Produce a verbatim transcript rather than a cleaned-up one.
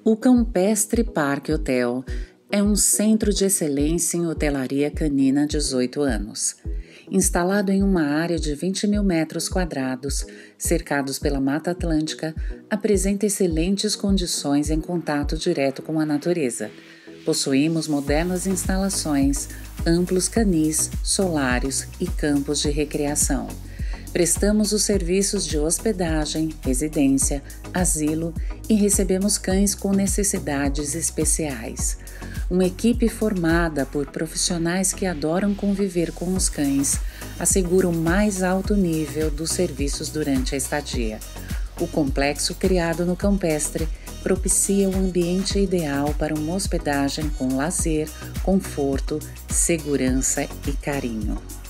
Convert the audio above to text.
O Campestre Parque Hotel é um centro de excelência em hotelaria canina há dezoito anos. Instalado em uma área de vinte mil metros quadrados, cercados pela Mata Atlântica, apresenta excelentes condições em contato direto com a natureza. Possuímos modernas instalações, amplos canis, solários e campos de recreação. Prestamos os serviços de hospedagem, residência, asilo e recebemos cães com necessidades especiais. Uma equipe formada por profissionais que adoram conviver com os cães assegura o mais alto nível dos serviços durante a estadia. O complexo criado no Campestre propicia o ambiente ideal para uma hospedagem com lazer, conforto, segurança e carinho.